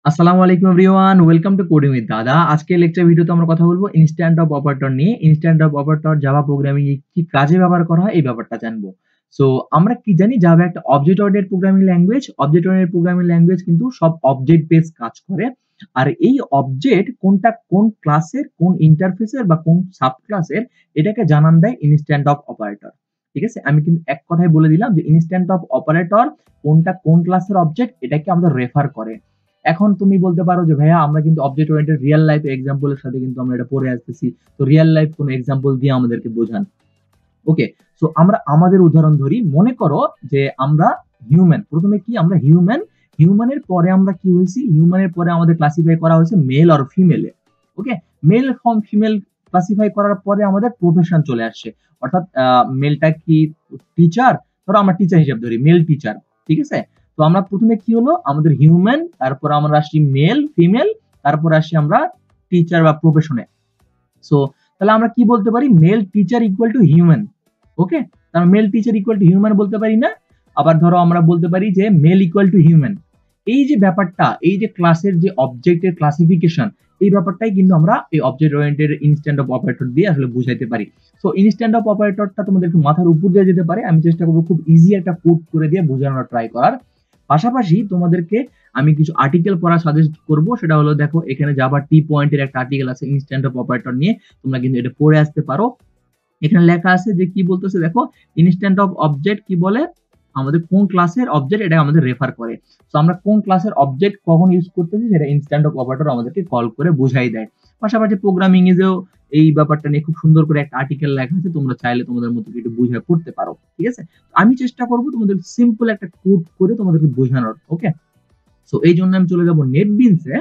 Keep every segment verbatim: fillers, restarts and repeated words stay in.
আসসালামু আলাইকুম everyone, welcome to coding with দাদা। আজকের লেকচার ভিডিওতে আমরা কথা বলবো ইনস্ট্যান্ট অফ অপারেটর নিয়ে। Instance of operator Java programming এ কি কাজে ব্যবহার করা হয় এই ব্যাপারটা জানবো। সো আমরা কি জানি, জাভা একটা object oriented programming language. Object oriented programming language কিন্তু সব অবজেক্ট বেস কাজ করে। আর এই অবজেক্ট কোনটা কোন ক্লাসের, কোন ইন্টারফেসের বা কোন সাব ক্লাসের, এটাকে জানান দেয় ইনস্ট্যান্ট অফ অপারেটর। ঠিক আছে, আমি কিন্তু এক কথায় বলে দিলাম যে ইনস্ট্যান্ট অফ অপারেটর কোনটা কোন ক্লাসের অবজেক্ট, এটাকে আমরা রেফার করে। এখন তুমি বলতে পারো যে ভাইয়া আমরা কিন্তু অবজেক্ট ওরিয়েন্টেড রিয়েল লাইফ এক্সাম্পলের সাথে কিন্তু আমরা এটা পড়ে আসতেছি, তো রিয়েল লাইফ কোন এক্সাম্পল দিয়ে আমাদেরকে বোঝান। ওকে, সো আমরা আমাদের উদাহরণ ধরি। মনে করো যে আমরা হিউম্যান, প্রথমে কি আমরা হিউম্যান, হিউম্যানের পরে আমরা কি হয়েছি, হিউম্যানের পরে আমাদের ক্লাসিফাই করা হয়েছে মেল আর ফিমেলে। Okay, male from female classify করার পরে আমাদের প্রফেশন চলে আসছে, অর্থাৎ মেলটা কি টিচার, ধরো আমরা টিচার হিসেবে ধরি মেল টিচার। ঠিক আছে, তো আমরা প্রথমে কি হলো আমাদের হিউম্যান, তারপর আমরা আসি মেল ফিমেল, তারপর আসি আমরা টিচার বা প্রফেশনে। সো তাহলে আমরা কি বলতে পারি, male teacher equal to human. Okay, তাহলে male teacher equal to human বলতে পারি না? আবার ধরো আমরা বলতে পারি যে মেল ইকুয়াল টু হিউম্যান। এই যে ব্যাপারটা, এই যে ক্লাসের যে অবজেক্টের ক্লাসিফিকেশন, এই ব্যাপারটাই কিন্তু আমরা এই object oriented instance of operator দিয়ে আসলে বুঝাইতে পারি। সো ইনস্ট্যান্ট অফ অপারেটরটা তোমাদের একটু মাথার উপর দিয়ে যেতে পারে, আমি চেষ্টা করবো খুব ইজি একটা কোড করে দিয়ে বোঝানোর ট্রাই করার। পাশাপাশি তোমাদেরকে আমি কিছু আর্টিকেল পড়া সাজেস্ট করব, সেটা হলো দেখো এখানে জাভা টি পয়েন্টের একটা আর্টিকেল আছে ইনস্ট্যান্ট অফ অপারেটর নিয়ে, তোমরা কিন্তু এটা পড়ে আসতে পারো। এখানে লেখা আছে যে কি বলতেছে দেখো, ইনস্ট্যান্ট অফ অবজেক্ট কি বলে, আমাদের কোন ক্লাসের অবজেক্ট এটা আমাদের রেফার করে। তো আমরা কোন ক্লাসের অবজেক্ট কখন ইউজ করতেছি সেটা ইনস্ট্যান্ট অফ অপারেটর আমাদেরকে কল করে বুঝাই দেয়। পাশাপাশি প্রোগ্রামিং এজেও এই ব্যাপারটা নিয়ে খুব সুন্দর করে একটা আর্টিকেল লেখা আছে, তোমরা চাইলে তোমাদের মতো একটু বুঝে পড়তে পারো। ঠিক আছে, আমি চেষ্টা করব তোমাদের সিম্পল একটা কোড করে তোমাদেরকে বোঝানোর। ওকে, সো এই জন্য আমি চলে যাব নেটবিনসে।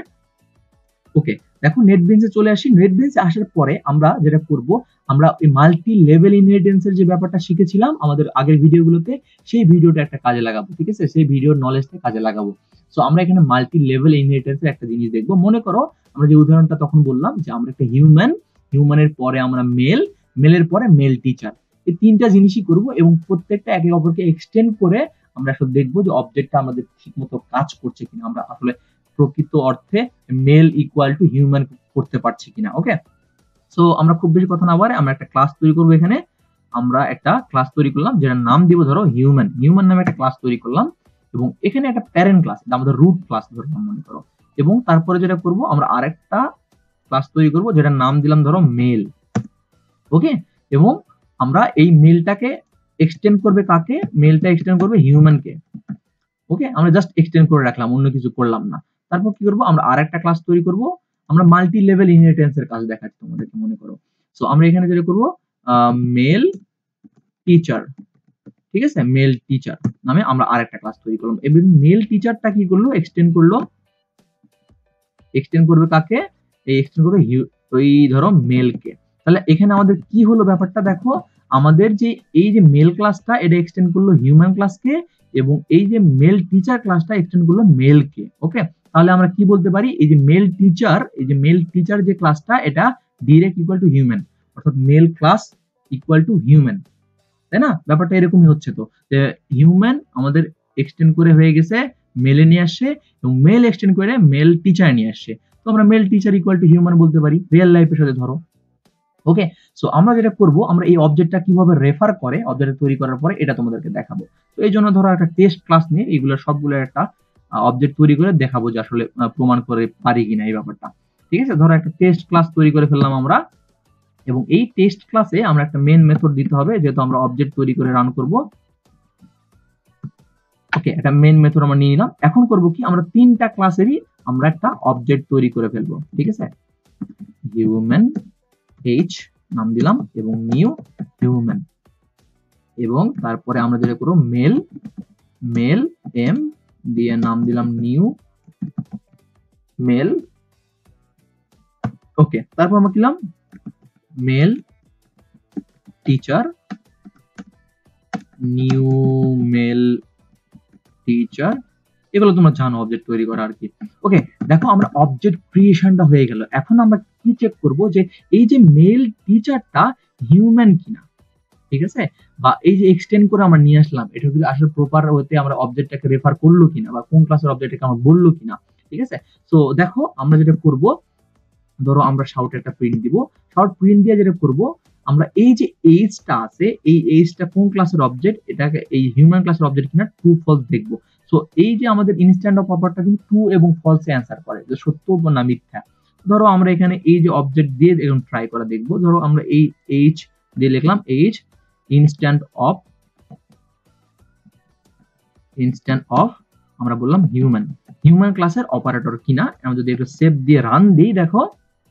ওকে, দেখো নেটবিনসে চলে আসি। নেটবিনসে আসার পরে আমরা যেটা করব, আমরা এই মাল্টি লেভেল ইনহেরিটেন্সের যে ব্যাপারটা শিখেছিলাম আমাদের আগের ভিডিওগুলোতে, সেই ভিডিওটা একটা কাজে লাগাবো। ঠিক আছে, সেই ভিডিওর নলেজটা কাজে লাগাবো। সো আমরা এখানে মাল্টি লেভেল ইনহেরিটেন্সের একটা জিনিস দেখবো। মনে করো আমরা যে উদাহরণটা তখন বললাম যে আমরা একটা হিউম্যান, হিউম্যানের পরে আমরা মেল, মেলের পরে মেল টিচার, এই তিনটা জিনিসই করব এবং প্রত্যেকটা একে অপরকে এক্সটেন্ড করে আমরা আসলে দেখবো যে অবজেক্টটা আমাদের ঠিকমতো কাজ করছে কিনা, আমরা আসলে প্রকৃত অর্থে মেল ইকুয়াল টু হিউম্যান করতে পারছি কিনা। ওকে, সো আমরা খুব বেশি কথা না বলে আমরা একটা ক্লাস তৈরি করবো। এখানে আমরা একটা ক্লাস তৈরি করলাম যেটার নাম দিব ধরো হিউম্যান। হিউম্যান নামে একটা ক্লাস তৈরি করলাম এবং এখানে একটা প্যারেন্ট ক্লাস, এটা আমাদের রুট ক্লাস ধরলাম মনে করো। এবং তারপরে যেটা করব, আমরা আরেকটা ক্লাস তৈরি করব যেটার নাম দিলাম ধরো মেল। ওকে, এবং আমরা এই মেলটাকে এক্সটেন্ড করবে কাকে, মেলটা এক্সটেন্ড করবে হিউম্যানকে। ওকে, আমরা জাস্ট এক্সটেন্ড করে রাখলাম, অন্য কিছু করলাম না। তারপর কি করব, আমরা আরেকটা ক্লাস তৈরি করব, আমরা মাল্টি লেভেল ইনহেরিটেন্স এর কাজ দেখাচ্ছি তোমাদেরকে মনে করো। সো আমরা এখানে যেটা করব, মেল টিচার। ঠিক আছে, মেল টিচার নামে আমরা আরেকটা ক্লাস তৈরি করলাম এবং মেল টিচারটা কি করলো, এক্সটেন্ড করলো, এক্সটেন্ড করবে কাকে, এই এক্সটেন্ড করবে ওই ধরো মেলকে। তাহলে এখানে আমাদের কি হলো ব্যাপারটা দেখো, আমাদের যে এই যে মেল ক্লাসটা এটা এক্সটেন্ড করলো হিউম্যান ক্লাসকে এবং এই যে মেল টিচার ক্লাসটা এক্সটেন্ড করলো মেলকে। ওকে, তাহলে আমরা কি বলতে পারি, এই যে মেল টিচার, এই যে মেল টিচার যে ক্লাসটা এটা ডিরেক্ট ইকুয়াল টু হিউম্যান, অর্থাৎ male class equal to human, তাই না? ব্যাপারটা এরকমই হচ্ছে। তো হিউম্যান আমাদের এক্সটেন্ড করে হয়ে গেছে মেলে নিয়ে আসছে এবং মেল এক্সটেন্ড করে মেল টিচার নিয়ে আসছে। তো আমরা male teacher equal to human বলতে পারি রিয়েল লাইফের সাথে ধরো। ওকে, সো আমরা যেটা করব, আমরা এই অবজেক্টটা কিভাবে রেফার করে অবজেক্ট তৈরি করার পরে এটা তোমাদেরকে দেখাবো। তো এই জন্য ধরো একটা টেস্ট ক্লাস নিয়ে এগুলো সবগুলো একটা অবজেক্ট তৈরি করে দেখাবো যে আসলে প্রমাণ করে পারি কিনা এই ব্যাপারটা। ঠিক আছে, ধরো একটা টেস্ট ক্লাস তৈরি করে ফেললাম আমরা এবং এই টেস্ট ক্লাসে আমরা একটা মেইন মেথড দিতে হবে, যেহেতু আমরা অবজেক্ট তৈরি করে রান করব। ওকে, একটা মেইন মেথড আমরা নিয়ে নিলাম। এখন করব কি, আমরা তিনটা ক্লাসেরই আমরা একটা অবজেক্ট তৈরি করে ফেলবো। ঠিক আছে, হিউম্যান এইচ নাম দিলাম এবং নিউ হিউম্যান, এবং তারপরে আমরা যেটা করব মেল, মেল এম দিয়ে নাম দিলাম নিউ মেল। ওকে, তারপর আমরা দিলাম male teacher, new male teacher. এগুলো তোমরা জানো অবজেক্ট তৈরি করা আর কি। ওকে, দেখো আমরা অবজেক্ট ক্রিয়েশনটা হয়ে গেল। এখন আমরা কি চেক করব যে এই যে মেল টিচারটা হিউম্যান কিনা। ঠিক আছে, বা এই যে এক্সটেন্ড করে আমরা নিয়ে আসলাম এটা যদি আসলে প্রপার ওয়েতে আমরা অবজেক্টটাকে রেফার করলো কিনা বা কোন ক্লাসের অবজেক্টটাকে আমরা বললো কিনা, ঠিক আছে? সো দেখো আমরা যেটা করব, ধরো আমরা শাউট একটা প্রিন্ট দিব, শাউট প্রিন্ট দিয়ে যেটা করব, আমরা এই যে এইজটা আছে, এই এইজটা কোন ক্লাসের অবজেক্ট, এটাকে এই হিউম্যান ক্লাসের অবজেক্ট কিনা ট্রু ফলস দেখবো। সো এই যে আমাদের ইনস্ট্যান্ট অফ অপারেটর কিন্তু ট্রু এবং ফলসে অ্যান্সার করে, যে সত্য না মিথ্যা। ধরো আমরা এখানে এই যে অবজেক্ট দিয়ে এখন ট্রাই করা দেখবো। ধরো আমরা এই এইজ দিয়ে লিখলাম, h instance of instance of আমরা বললাম হিউম্যান, হিউম্যান ক্লাসের অপারেটর কিনা। আমরা যদি একটু সেভ দিয়ে রান দিই, দেখো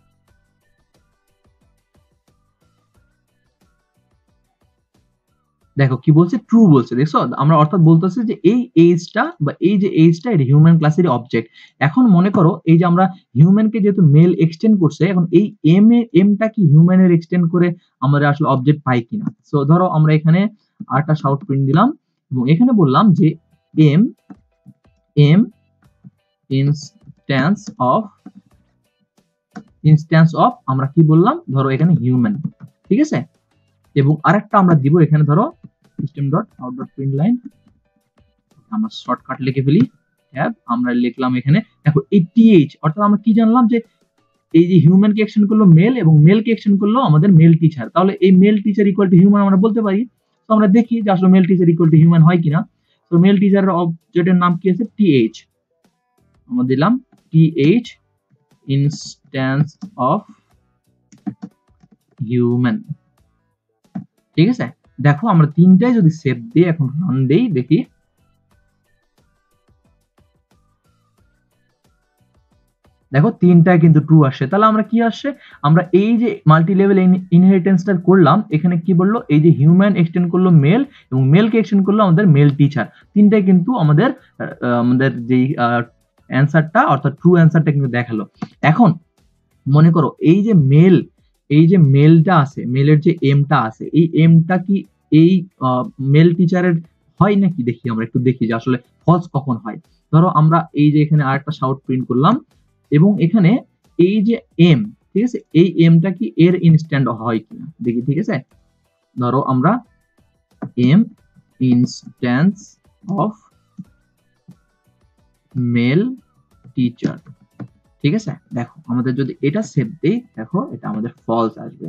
দেখো কি বলছে, ট্রু বলছে। দেখছো আমরা অর্থাৎ বলতেছি যে এই এইজটা বা এই যে এইজটা এটা হিউম্যান ক্লাসের অবজেক্ট। এখন মনে করো এই যে আমরা হিউম্যানকে যেহেতু মেল এক্সটেন্ড করছে, এখন এই এম এ এমটা কি হিউম্যানের এক্সটেন্ড করে আমরা আসলে অবজেক্ট পাই কিনা। সো ধরো আমরা এখানে আরেকটা শাউট প্রিন্ট দিলাম এবং এখানে বললাম যে m m instance of instance of আমরা কি বললাম, ধরো এখানে হিউম্যান, ঠিক আছে। এবং আরেকটা আমরা দিব এখানে, ধরো system dot out dot print line, আমরা শর্টকাট লিখে ফেলি ট্যাব, আমরা লিখলাম এখানে দেখো এই টিএইচ, অর্থাৎ আমরা কি জানলাম যে এই যে হিউম্যান কে এক্সটেন্ড করলো মেল এবং মেল কে এক্সটেন্ড করলো আমাদের মেল টিচার, তাহলে এই male teacher equal to human আমরা বলতে পারি। তো আমরা দেখি যে আসলে male teacher equal to human হয় কিনা। তো মেল টিচারের অবজেক্টের নাম কি আছে, টিএইচ, আমরা দিলাম টিএইচ ইনস্ট্যান্স অফ হিউম্যান, ঠিক আছে। দেখো আমরা তিনটাই যদি সেভ দিই, এখন রান দেই, দেখি দেখো তিনটায় কিন্তু ট্রু আসে। তাহলে আমরা কি আসছে, আমরা এই যে মাল্টি লেভেল ইনহেরিটেন্সটা করলাম, এখানে কি বললো, এই যে হিউম্যান এক্সটেন্ড করলো মেল এবং মেলকে এক্সটেন্ড করলো আমাদের মেল টিচার, তিনটাই কিন্তু আমাদের আমাদের যে অ্যান্সারটা অর্থাৎ ট্রু অ্যান্সারটা কিন্তু দেখালো। এখন মনে করো এই যে মেল, এই যে মেলটা আছে, মেলের যে এমটা আছে, এই এমটা কি এই মেল টিচারের হয় নাকি, দেখি আমরা একটু দেখি যে আসলে ফলস কখন হয়। ধরো আমরা এই যে এখানে আরেকটা শাউট প্রিন্ট করলাম এবং এখানে এই যে এম, ঠিক আছে, এই এমটা কি এর ইনস্ট্যান্ট হয় কিনা দেখি, ঠিক আছে। ধরো আমরা m instance of male teacher, ঠিক আছে। দেখো আমাদের যদি এটা সেভ দেই, দেখো এটা আমাদের ফলস আসবে।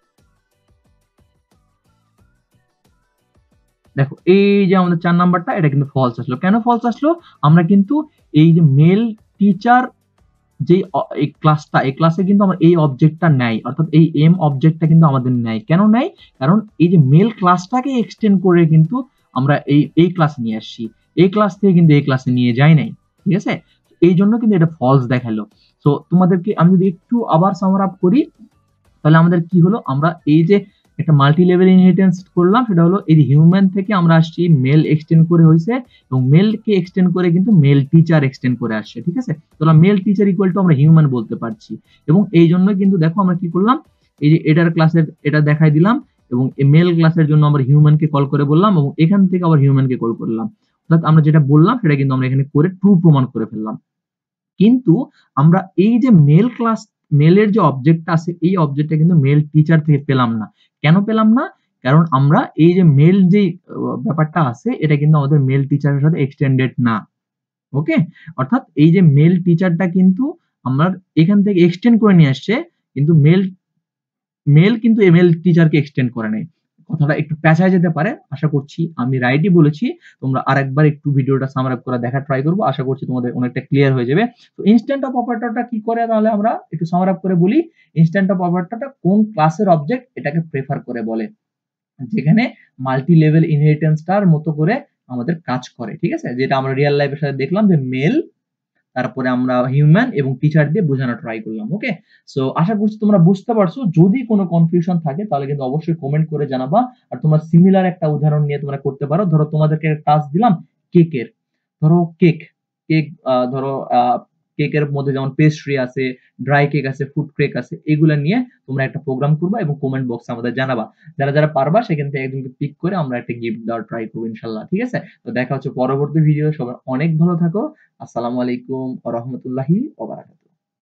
দেখো এই যে আমাদের চার নাম্বারটা, এটা কিন্তু ফলস আসলো। কেন ফলস আসলো, আমরা কিন্তু এই যে মেল টিচার যে এই ক্লাসটা, এই ক্লাসে কিন্তু আমরা এই অবজেক্টটা নাই, অর্থাৎ এই এম অবজেক্টটা কিন্তু আমাদের নাই। কেন নাই, কারণ এই যে মেল ক্লাসটাকে এক্সটেন্ড করে কিন্তু আমরা এই এই ক্লাস নিয়ে আসছি, এই ক্লাস থেকে কিন্তু এই ক্লাসে নিয়ে যাই নাই, ঠিক আছে। এই জন্য কিন্তু এটা ফলস দেখালো। সো তোমাদেরকে আমি যদি একটু আবার সামার আপ করি, তাহলে আমাদের কি হলো, আমরা এই যে একটা মাল্টি লেভেল ইনহেরিটেন্স করলাম, সেটা হলো এই হিউম্যান থেকে আমরা আসছি মেল এক্সটেন্ড করে হয়েছে এবং মেল কে এক্সটেন্ড করে কিন্তু মেল টিচার এক্সটেন্ড করে আসছে, ঠিক আছে। তাহলে মেল টিচার ইকুয়াল টু আমরা হিউম্যান বলতে পারছি। এবং এই জন্য কিন্তু দেখো আমরা কি করলাম, এই যে এটার ক্লাসের এটা দেখাই দিলাম এবং মেল ক্লাসের জন্য আমরা হিউম্যানকে কল করে বললাম এবং এখান থেকে আবার হিউম্যানকে কল করলাম, অর্থাৎ আমরা যেটা বললাম সেটা কিন্তু আমরা এখানে করে ট্রু প্রমাণ করে ফেললাম। কিন্তু আমরা এই যে মেল ক্লাস, মেলের যে অবজেক্টটা আছে, এই অবজেক্টটা কিন্তু মেল টিচার থেকে পেলাম না। কেন পেলাম না, কারণ আমরা এই যে মেল যে ব্যাপারটা আছে, এটা কিন্তু আমাদের মেল টিচারের সাথে এক্সটেন্ডেড না। ওকে, অর্থাৎ এই যে মেল টিচারটা কিন্তু আমরা এখান থেকে এক্সটেন্ড করে নিয়ে আসছে, কিন্তু মেল মেল কিন্তু এমএল টিচারকে এক্সটেন্ড করে নাই। কথাটা একটু পেঁচায় যেতে পারে, আশা করছি আমি রাইটই বলেছি। তোমরা আরেকবার একটু ভিডিওটা সামার আপ করা দেখা ট্রাই করবো, আশা করছি তোমাদের অনেকটা ক্লিয়ার হয়ে যাবে। তো ইনস্ট্যান্ট অফ অপারেটরটা কি করে, তাহলে আমরা একটু সামার আপ করে বলি। ইনস্ট্যান্ট অফ অপারেটরটা কোন ক্লাসের অবজেক্ট এটাকে প্রেফার করে বলে, যেখানে মাল্টি লেভেল ইনহেরিটেন্সটার মতো করে আমাদের কাজ করে, ঠিক আছে। যেটা আমরা রিয়েল লাইফের সাথে দেখলাম যে মেল, তারপরে আমরা হিউম্যান এবং টিচার দিয়ে বোঝানো ট্রাই করলাম। ওকে, সো আশা করছি তোমরা বুঝতে পারছো। যদি কোনো কনফিউশন থাকে তাহলে কিন্তু অবশ্যই কমেন্ট করে জানাবা। আর তোমরা সিমিলার একটা উদাহরণ নিয়ে তোমরা করতে পারো। ধরো তোমাদেরকে টাস্ক দিলাম কেকের, ধরো কেক কেক ধরো কেকের মধ্যে যেমন পেস্ট্রি আছে, ড্রাই কেক আছে, ফুড কেক আছে, এগুলো নিয়ে তোমরা একটা প্রোগ্রাম করবা এবং কমেন্ট বক্সে আমাদের জানাবা। যারা যারা পারবা সেখান থেকে একজনকে পিক করে আমরা একটা গিফট দেওয়ার ট্রাই করবো ইনশাল্লাহ, ঠিক আছে। তো দেখা হচ্ছে পরবর্তী ভিডিও। সবাই অনেক ভালো থাকো। আসসালামু আলাইকুম ওয়া রাহমাতুল্লাহি ওয়া বারাকাতুহু।